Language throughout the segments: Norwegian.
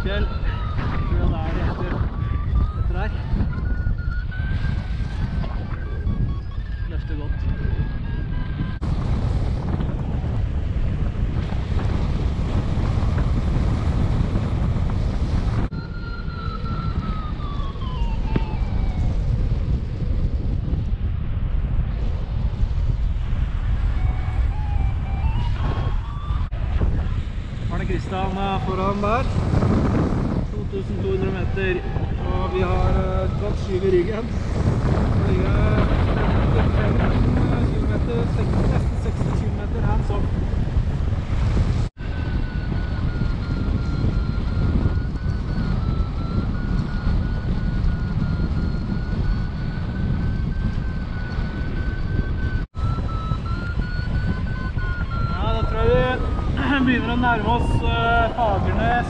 Bjell. Jeg tror det er etter der. Løfter godt. Kristian foran der, 2200 meter, og vi har et godt skyv i ryggen. Det ligger 55 kilometer, nesten 60 kilometer hands off. Begynner å nærme oss Fagernes.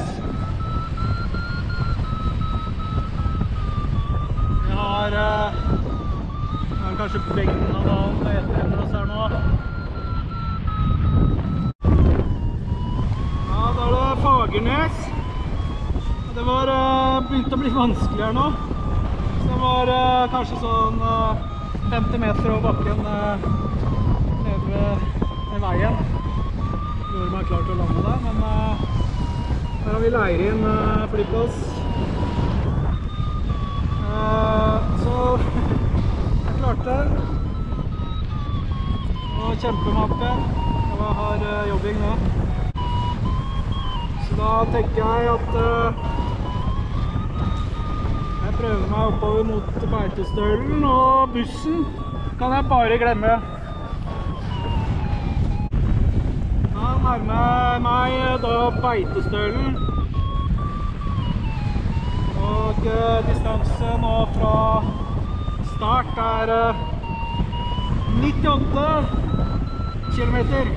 Vi har kanskje Begnadalen etter oss her nå. Ja, da er det Fagernes. Det var begynt å bli vanskelig her nå. Så det var kanskje sånn 50 meter over bakken nede ved veien. Når man er klar til å lande der, men her har vi Leirin flyplass. Så jeg klarte det. Og kjempemappe. Jeg har jobbing nå. Så da tenker jeg at jeg prøver meg oppover mot Beitostølen, og bussen kan jeg bare glemme. Nærmer meg da Beitostølen, og distanse nå fra start er 98 kilometer.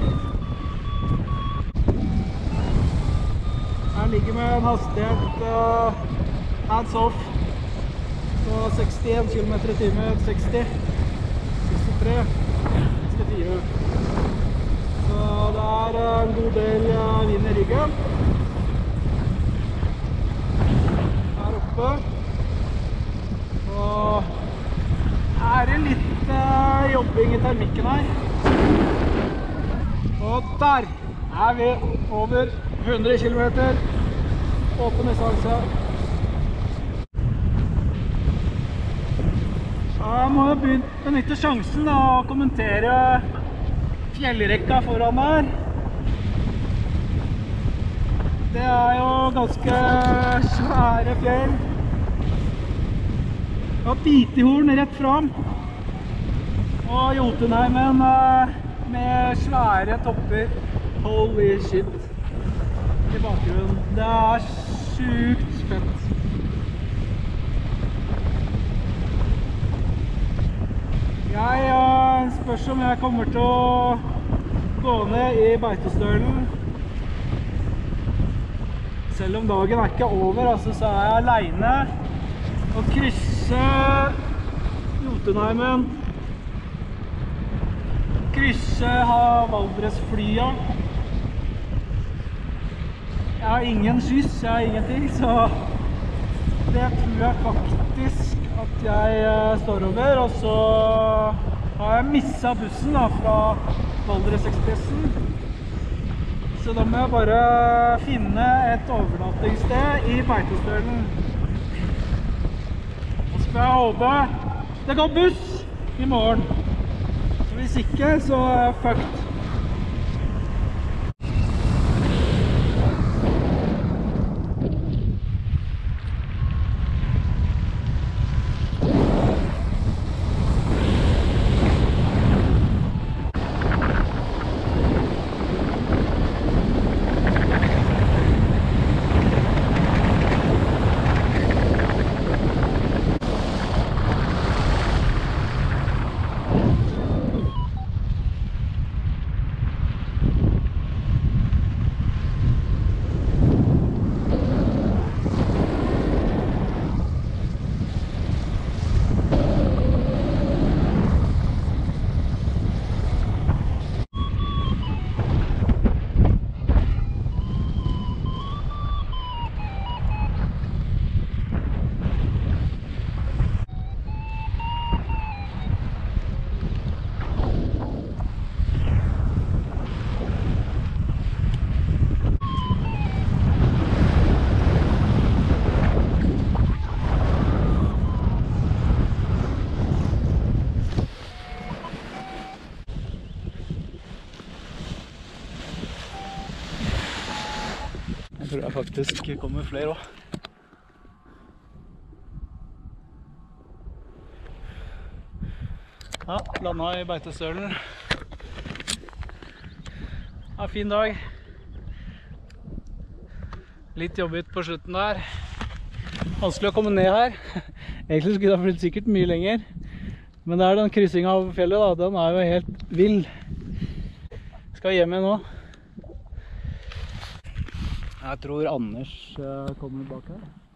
Her ligger med en hastighet hands off på 61 km i timen, 60, 63, 64. Så det er en god del vind i ryggen. Her oppe. Og er det litt jobbing i termikken her. Og der er vi over 100 kilometer. Åpen distanse. Jeg må benytte sjansen å kommentere fjellrekka foran her. Det er jo ganske svære fjell. Og Bitihorn rett fram. Og Jotunheimen med svære topper. Holy shit. I bakgrunnen. Det er sjukt fett. Jeg spørs om jeg kommer til å gå ned i Beitostølen. Selv om dagen er ikke over, altså, så er jeg alene. Å krysse Jotunheimen. Krysse Valdresflya. Jeg har ingen skyss, jeg har ingenting, så det tror jeg faktisk at jeg står over, og så har jeg misset bussen da, fra Valdresekspressen. Så da må jeg bare finne et overnattingssted i Beitostølen. Og så får jeg håpe det går buss i morgen. Så hvis ikke, så er jeg fucked. Jeg tror jeg faktisk kommer flere også. Ja, landet i Beitostølen. Ja, fin dag. Litt jobbet på slutten der. Vanskelig å komme ned her. Egentlig skulle det ha blitt sikkert mye lenger. Men det er den kryssingen av fjellet da, den er jo helt vill. Skal hjem igjen nå. Jeg tror Anders kommer bak her.